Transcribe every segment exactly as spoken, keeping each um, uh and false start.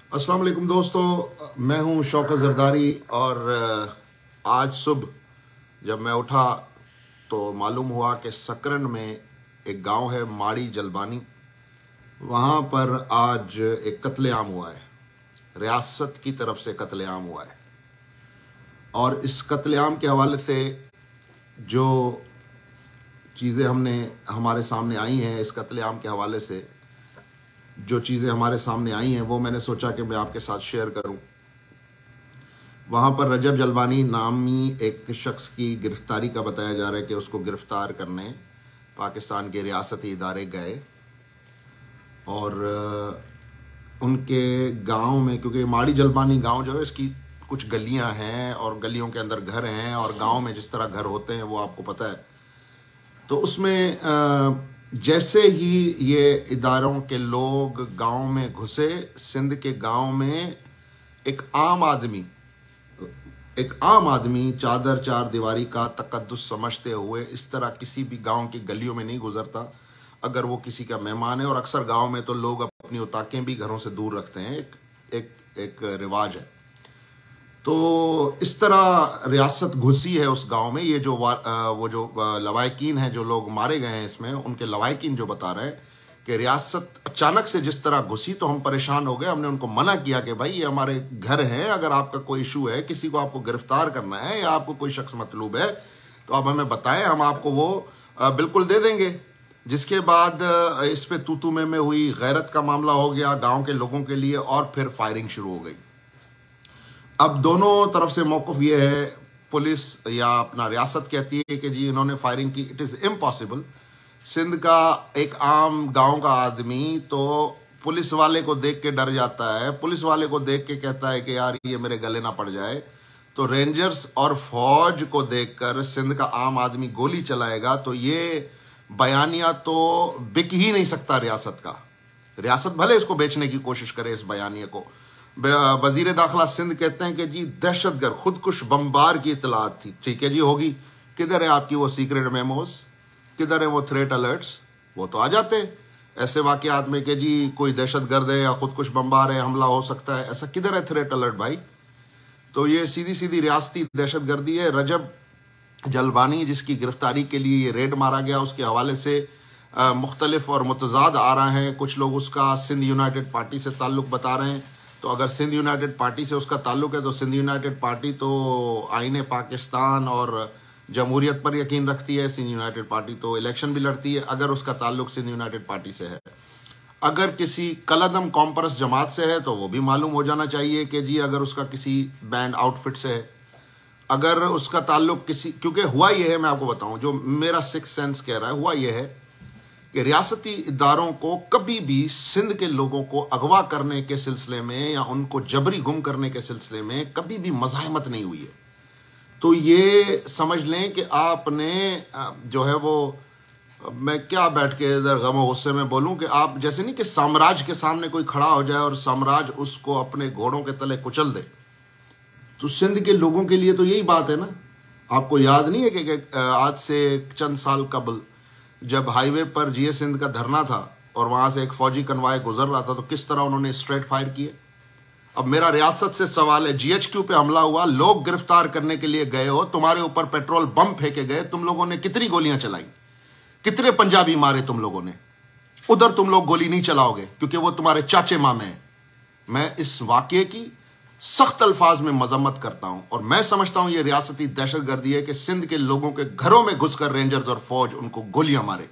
अस्सलाम वालेकुम दोस्तों, मैं हूं शौकत जरदारी। और आज सुबह जब मैं उठा तो मालूम हुआ कि सकरन में एक गांव है माड़ी जलबानी, वहां पर आज एक कत्लेआम हुआ है। रियासत की तरफ से कत्लेआम हुआ है और इस कत्लेआम के हवाले से जो चीज़ें हमने हमारे सामने आई हैं, इस कत्लेआम के हवाले से जो चीज़ें हमारे सामने आई हैं वो मैंने सोचा कि मैं आपके साथ शेयर करूं। वहाँ पर रजब जलबानी नामी एक शख्स की गिरफ्तारी का बताया जा रहा है कि उसको गिरफ्तार करने पाकिस्तान के रियासती इदारे गए और उनके गांव में, क्योंकि माड़ी जलबानी गांव जो है इसकी कुछ गलियां हैं और गलियों के अंदर घर हैं और गांव में जिस तरह घर होते हैं वो आपको पता है। तो उसमें जैसे ही ये इदारों के लोग गांव में घुसे, सिंध के गांव में एक आम आदमी एक आम आदमी चादर चार दीवारी का तकद्दुस समझते हुए इस तरह किसी भी गांव की गलियों में नहीं गुजरता अगर वो किसी का मेहमान है। और अक्सर गांव में तो लोग अपनी उताकें भी घरों से दूर रखते हैं, एक एक एक रिवाज है। तो इस तरह रियासत घुसी है उस गांव में। ये जो वो जो लवायकीन हैं, जो लोग मारे गए हैं इसमें, उनके लवायकीन जो बता रहे हैं कि रियासत अचानक से जिस तरह घुसी तो हम परेशान हो गए। हमने उनको मना किया कि भाई ये हमारे घर हैं, अगर आपका कोई इशू है, किसी को आपको गिरफ्तार करना है या आपको कोई शख्स मतलूब है तो आप हमें बताएं, हम आपको वो बिल्कुल दे देंगे। जिसके बाद इस पे तू तू में में हुई, गैरत का मामला हो गया गाँव के लोगों के लिए और फिर फायरिंग शुरू हो गई। अब दोनों तरफ से मौक़िफ़ ये है, पुलिस या अपना रियासत कहती है कि जी इन्होंने फायरिंग की। It is impossible. सिंध का एक आम गांव का आदमी तो पुलिस वाले को देख के डर जाता है, पुलिस वाले को देख के कहता है कि यार ये मेरे गले ना पड़ जाए। तो रेंजर्स और फौज को देखकर सिंध का आम आदमी गोली चलाएगा तो ये बयानिया तो बिक ही नहीं सकता रियासत का। रियासत भले इसको बेचने की कोशिश करे इस बयानिया को। वजीर दाखिला सिंध कहते हैं कि जी दहशतगर्द खुदकुश बमबार की इतलात थी। ठीक है जी, होगी। किधर है आपकी वो सीक्रेट मेमोज, किधर है वो थ्रेट अलर्ट्स? वो तो आ जाते ऐसे वाकयात में कि जी कोई दहशतगर्द है या खुदकुश बमबार है, हमला हो सकता है। ऐसा किधर है थ्रेट अलर्ट भाई? तो ये सीधी सीधी रियासती दहशतगर्दी है। रजब जलबानी जिसकी गिरफ्तारी के लिए ये रेड मारा गया, उसके हवाले से मुख्तलिफ और मुतजाद आ रहा है। कुछ लोग उसका सिंध यूनाइटेड पार्टी से ताल्लुक़ बता रहे हैं। तो अगर सिंध यूनाइटेड पार्टी से उसका ताल्लुक़ है तो सिंध यूनाइटेड पार्टी तो आईने पाकिस्तान और जमहूरियत पर यकीन रखती है। सिंध यूनाइटेड पार्टी तो इलेक्शन भी लड़ती है अगर उसका ताल्लुक़ सिंध यूनाइटेड पार्टी से है। अगर किसी कलदम कॉम्परस जमात से है तो वो भी मालूम हो जाना चाहिए कि जी अगर उसका किसी बैंड आउटफिट से है, अगर उसका ताल्लुक़ किसी, क्योंकि हुआ ये है, मैं आपको बताऊं जो मेरा सिक्स सेंस कह रहा है, हुआ ये है कि रियासती इदारों को कभी भी सिंध के लोगों को अगवा करने के सिलसिले में या उनको जबरी गुम करने के सिलसिले में कभी भी मज़ाहमत नहीं हुई है। तो ये समझ लें कि आपने जो है वो, मैं क्या बैठ के इधर गम गुस्से में बोलूं कि आप जैसे नहीं कि साम्राज्य के सामने कोई खड़ा हो जाए और साम्राज्य उसको अपने घोड़ों के तले कुचल दे। तो सिंध के लोगों के लिए तो यही बात है ना। आपको याद नहीं है कि आज से चंद साल कबल जब हाईवे पर जीए सिंध का धरना था और वहां से एक फौजी कन्वाय गुजर रहा था तो किस तरह उन्होंने स्ट्रेट फायर किए। अब मेरा रियासत से सवाल है, जीएचक्यू पे हमला हुआ, लोग गिरफ्तार करने के लिए गए हो, तुम्हारे ऊपर पेट्रोल बम फेंके गए, तुम लोगों ने कितनी गोलियां चलाई, कितने पंजाबी मारे तुम लोगों ने? उधर तुम लोग गोली नहीं चलाओगे क्योंकि वो तुम्हारे चाचे मामे हैं। मैं इस वाकये की सख्त अल्फाज में मजम्मत करता हूं और मैं समझता हूं यह रियासती दहशतगर्दी है कि सिंध के लोगों के घरों में घुसकर रेंजर्स और फौज उनको गोलियां मारे।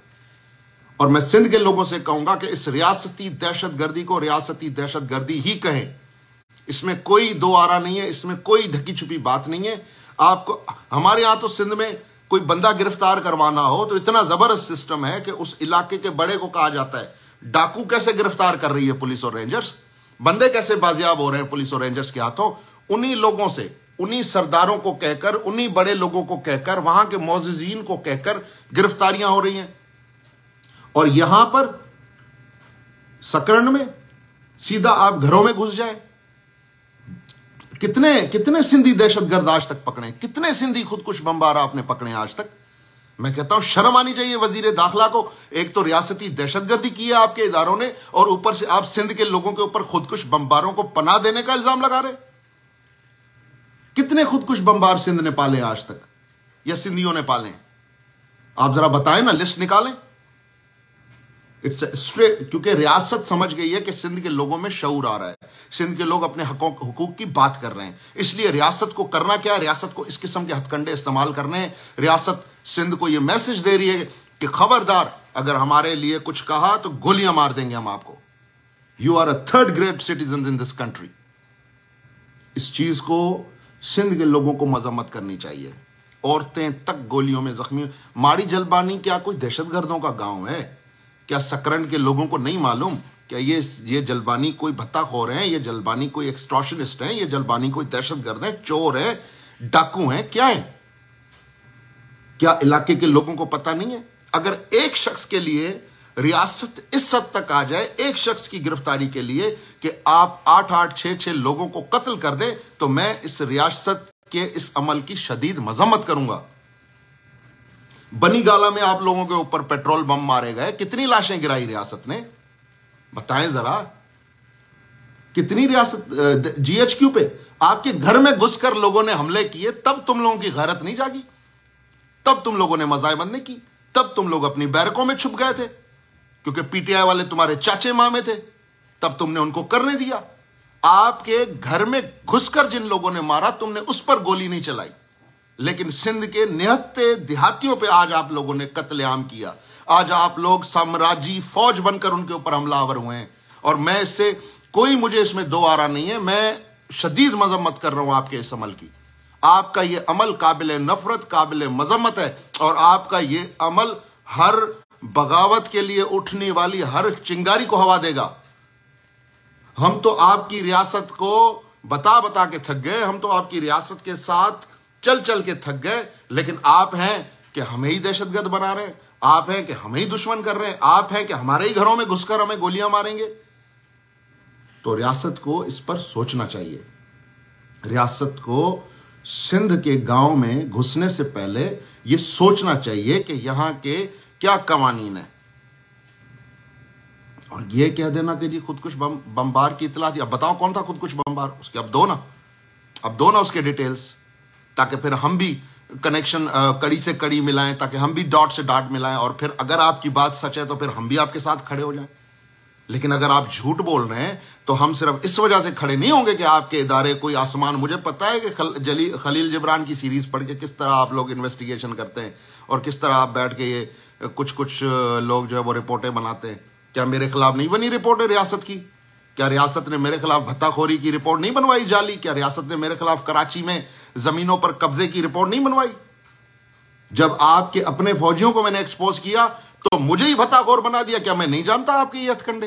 और मैं सिंध के लोगों से कहूंगा कि इस रियासती दहशतगर्दी को रियासती दहशतगर्दी ही कहें। इसमें कोई दो आरा नहीं है, इसमें कोई ढकी छुपी बात नहीं है। आपको हमारे यहां तो सिंध में कोई बंदा गिरफ्तार करवाना हो तो इतना जबरदस्त सिस्टम है कि उस इलाके के बड़े को कहा जाता है डाकू कैसे गिरफ्तार कर रही है पुलिस और रेंजर्स, बंदे कैसे बाजियाब हो रहे हैं पुलिस और रेंजर्स के हाथों। उन्हीं लोगों से, उन्हीं सरदारों को कहकर, उन्हीं बड़े लोगों को कहकर, वहां के मौजूजीन को कहकर गिरफ्तारियां हो रही हैं। और यहां पर सकरन में सीधा आप घरों में घुस जाए। कितने कितने सिंधी दहशतगर्द आज तक पकड़े, कितने सिंधी खुदकुश बमबार आपने पकड़े आज तक? मैं कहता हूं शर्म आनी चाहिए वजीर दाखिला को। एक तो रियासती दहशतगर्दी की है आपके इदारों ने, और ऊपर से आप सिंध के लोगों के ऊपर खुदकुश बमबारों को पनाह देने का इल्जाम लगा रहे। कितने खुदकुश बमबार सिंध ने पाले आज तक, या सिंधियों ने पाले? आप जरा बताएं ना, लिस्ट निकालें। इट्स स्ट्रेट, क्योंकि रियासत समझ गई है कि सिंध के लोगों में शऊर आ रहा है, सिंध के लोग अपने हकों हुकूक की बात कर रहे हैं। इसलिए रियासत को करना क्या है? रियासत को इस किस्म के हथकंडे इस्तेमाल करने हैं। रियासत सिंध को यह मैसेज दे रही है कि खबरदार, अगर हमारे लिए कुछ कहा तो गोलियां मार देंगे हम आपको। You are a third grade citizen in this country. इस चीज को सिंध के लोगों को मजम्मत करनी चाहिए। औरतें तक गोलियों में जख्मी। माड़ी जलबानी क्या कोई दहशतगर्दों का गांव है? क्या सकरन के लोगों को नहीं मालूम? क्या ये ये जलबानी कोई भत्ताखोर हैं? ये जलबानी कोई एक्सटॉर्शनिस्ट हैं? ये जलबानी कोई दहशतगर्द हैं, चोर है, डाकू हैं, क्या है? क्या इलाके के लोगों को पता नहीं है? अगर एक शख्स के लिए रियासत इस हद तक आ जाए, एक शख्स की गिरफ्तारी के लिए कि आप आठ आठ छह छह लोगों को कत्ल कर दे, तो मैं इस रियासत के इस अमल की शदीद मजम्मत करूंगा। बनी गाला में आप लोगों के ऊपर पेट्रोल बम मारे गए, कितनी लाशें गिराई रियासत ने? बताएं जरा, कितनी रियासत जीएचक्यू पे आपके घर में घुसकर लोगों ने हमले किए, तब तुम लोगों की गैरत नहीं जागी? तब तुम लोगों ने मजायबंद नहीं की? तब तुम लोग अपनी बैरकों में छुप गए थे क्योंकि पीटीआई वाले तुम्हारे चाचे मामे थे, तब तुमने उनको करने दिया। आपके घर में घुसकर जिन लोगों ने मारा, तुमने उस पर गोली नहीं चलाई, लेकिन सिंध के निहत्ते देहातियों पे आज आप लोगों ने कत्लेआम किया। आज आप लोग साम्राज्यी फौज बनकर उनके ऊपर हमलावर हुए हैं, और मैं इससे कोई, मुझे इसमें दो आरा नहीं है। मैं शदीद मजम्मत कर रहा हूं आपके इस अमल की। आपका ये अमल काबिल नफरत, काबिल मजम्मत है, और आपका ये अमल हर बगावत के लिए उठने वाली हर चिंगारी को हवा देगा। हम तो आपकी रियासत को बता बता के थक गए, हम तो आपकी रियासत के साथ चल चल के थक गए, लेकिन आप हैं कि हमें ही दहशतगर्द बना रहे हैं, आप हैं कि हमें ही दुश्मन कर रहे हैं, आप हैं कि हमारे ही घरों में घुसकर हमें गोलियां मारेंगे। तो रियासत को इस पर सोचना चाहिए। रियासत को सिंध के गांव में घुसने से पहले यह सोचना चाहिए कि यहां के क्या कवानीन है, और यह कह देना कि जी खुदकुश बम बमबार की इतला थी। अब बताओ कौन था खुदकुश बमबार? उसके अब दो ना, अब दो ना उसके डिटेल्स, ताकि फिर हम भी कनेक्शन कड़ी से कड़ी मिलाएं, ताकि हम भी डॉट से डॉट मिलाएं, और फिर अगर आपकी बात सच है तो फिर हम भी आपके साथ खड़े हो जाएं। लेकिन अगर आप झूठ बोल रहे हैं तो हम सिर्फ इस वजह से खड़े नहीं होंगे कि आपके इदारे कोई आसमान। मुझे पता है कि खल, जली खलील जिब्रान की सीरीज पढ़ के किस तरह आप लोग इन्वेस्टिगेशन करते हैं, और किस तरह आप बैठ के ये कुछ कुछ लोग जो है वो रिपोर्टें बनाते हैं। क्या मेरे खिलाफ नहीं बनी रिपोर्टें रियासत की? क्या रियासत ने मेरे खिलाफ भत्ताखोरी की रिपोर्ट नहीं बनवाई जाली? क्या रियासत ने मेरे खिलाफ कराची में जमीनों पर कब्जे की रिपोर्ट नहीं बनवाई? जब आपके अपने फौजियों को मैंने एक्सपोज किया तो मुझे ही भत्ताखोर बना दिया। क्या मैं नहीं जानता आपके ये हथकंडे?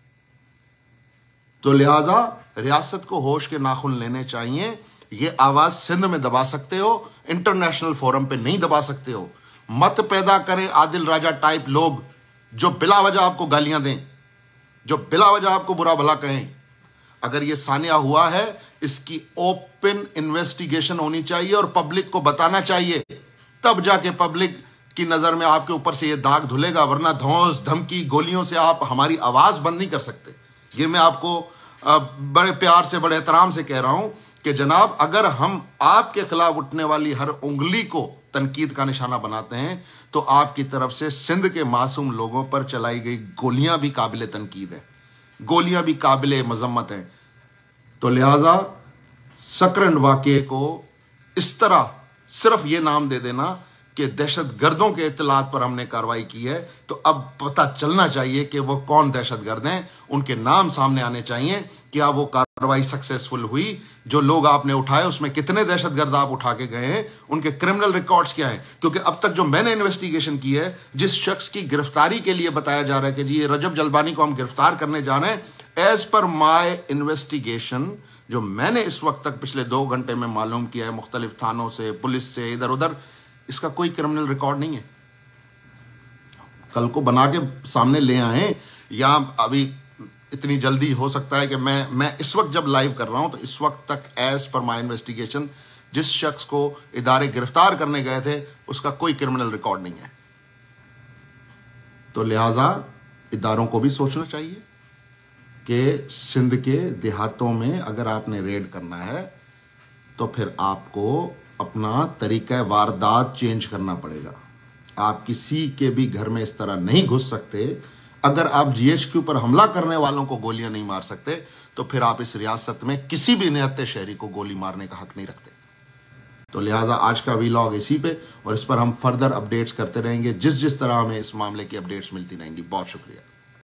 तो लिहाजा रियासत को होश के नाखून लेने चाहिए। ये आवाज सिंध में दबा सकते हो, इंटरनेशनल फोरम पे नहीं दबा सकते हो। मत पैदा करें आदिल राजा टाइप लोग जो बिला वजह आपको गालियां दें, जो बिला वजह आपको बुरा भला कहें। अगर ये सानिया हुआ है, इसकी ओपन इन्वेस्टिगेशन होनी चाहिए और पब्लिक को बताना चाहिए, तब जाके पब्लिक की नजर में आपके ऊपर से ये दाग धुलेगा। वरना धौंस धमकी गोलियों से आप हमारी आवाज बंद नहीं कर सकते। ये मैं आपको बड़े प्यार से, बड़े एहतराम से कह रहा हूं कि जनाब, अगर हम आपके खिलाफ उठने वाली हर उंगली को तनकीद का निशाना बनाते हैं तो आपकी तरफ से सिंध के मासूम लोगों पर चलाई गई गोलियां भी काबिल तनकीद है, गोलियां भी काबिल मजम्मत हैं। तो लिहाजा सकरन वाक़े को इस तरह सिर्फ ये नाम दे देना कि दहशत गर्दों के इत्तलात पर हमने कार्रवाई की है, तो अब पता चलना चाहिए कि वो कौन दहशत गर्द हैं, उनके नाम सामने आने चाहिए। क्या वो कार्रवाई सक्सेसफुल हुई? जो लोग आपने उठाए उसमें कितने दहशत गर्द आप उठा के गए हैं? उनके क्रिमिनल रिकॉर्ड्स क्या हैं? क्योंकि अब तक जो मैंने इन्वेस्टिगेशन की है, जिस शख्स की गिरफ्तारी के लिए बताया जा रहा है कि जी ये रजब जलबानी को हम गिरफ्तार करने जा रहे हैं, एज पर माई इन्वेस्टिगेशन जो मैंने इस वक्त तक पिछले दो घंटे में मालूम किया है मुख्तलिफ थानों से, पुलिस से, इधर उधर, इसका कोई क्रिमिनल रिकॉर्ड नहीं है। कल को बना के सामने ले आए, या अभी इतनी जल्दी हो सकता है कि मैं मैं इस वक्त जब लाइव कर रहा हूं तो इस वक्त तक एज पर माई इन्वेस्टिगेशन जिस शख्स को इदारे गिरफ्तार करने गए थे उसका कोई क्रिमिनल रिकॉर्ड नहीं है। तो लिहाजा इदारों को भी सोचना चाहिए कि सिंध के देहातों में अगर आपने रेड करना है तो फिर आपको अपना तरीका वारदात चेंज करना पड़ेगा। आप किसी के भी घर में इस तरह नहीं घुस सकते। अगर आप जीएचक्यू पर हमला करने वालों को गोलियां नहीं मार सकते तो फिर आप इस रियासत में किसी भी निहत्ते शहरी को गोली मारने का हक नहीं रखते। तो लिहाजा आज का वीलॉग इसी पे, और इस पर हम फर्दर अपडेट्स करते रहेंगे जिस जिस तरह हमें इस मामले की अपडेट्स मिलती रहेंगी। बहुत शुक्रिया।